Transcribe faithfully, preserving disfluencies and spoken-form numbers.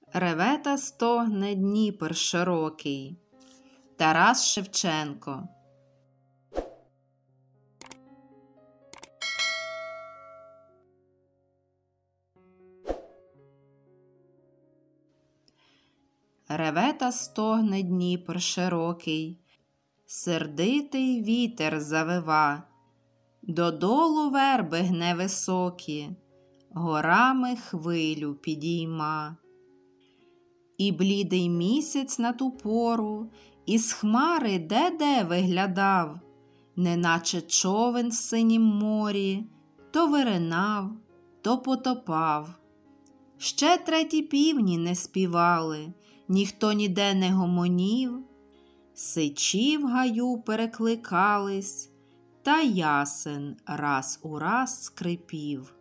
Реве та стогне Дніпр широкий. Тарас Шевченко. Реве та стогне Дніпр широкий, сердитий вітер завива, додолу верби гне високі, горами хвилю підійма. І блідий місяць на ту пору із хмари де-де виглядав, неначе човен в синім морі, то виринав, то потопав. Ще треті півні не співали, ніхто ніде не гомонів, сичі в гаю перекликались, та ясен раз у раз скрипів.